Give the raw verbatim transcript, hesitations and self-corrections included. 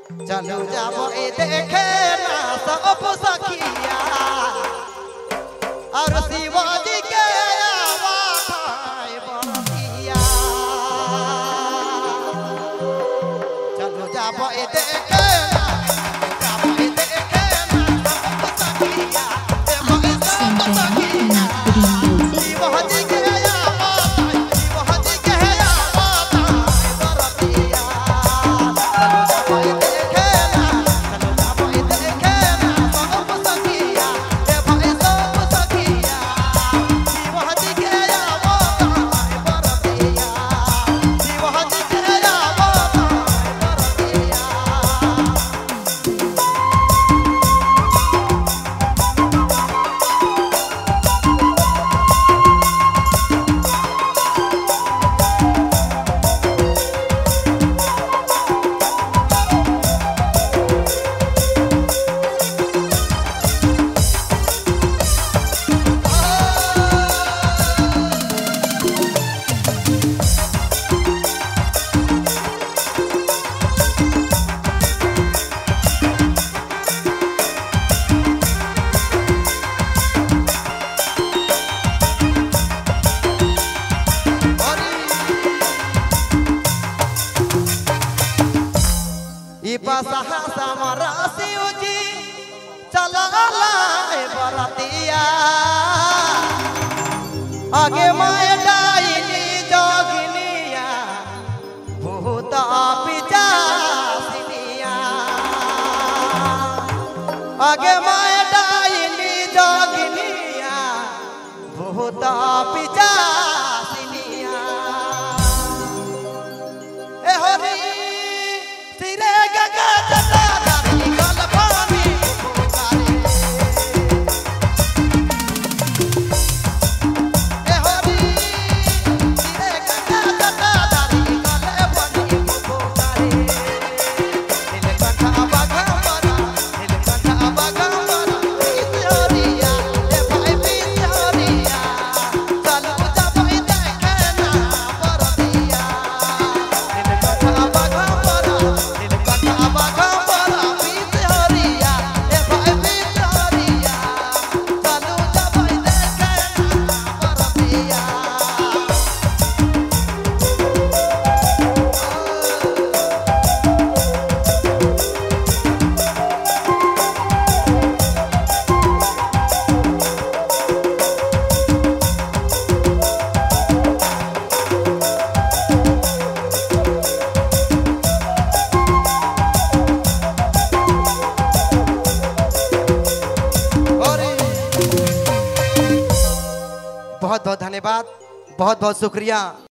चलो जाबो ए देखे ना सब सखिया और शिवाजी के आवाठाए बरतिया। चलो जाबो ए देखे ना जाबो ए देखे ना सब सखिया शिवाजी के आवाठाए शिवाजी के आवाठाए बरतिया। बसहा समरा शिवजी चला लाए बरतिया। आगे माय डाइनी जोगिनिया भूत पिचासिनिया। आगे माय डाइनी जोगिनिया भूत पिचासिनिया। ए होरी सिरे गगा जटा धारी गल पानी पुकारे। ए होरी सिरे गगा जटा धारी गल पानी पुकारे। नीलकंठ बाघंबरा नीलकंठ बाघंबरा बिसोरिया ए भाई बिसोरिया। चलो जाबो ए देखे ना बरतिया। नीलकंठ बाघंबरा बहुत बहुत धन्यवाद, बहुत बहुत शुक्रिया।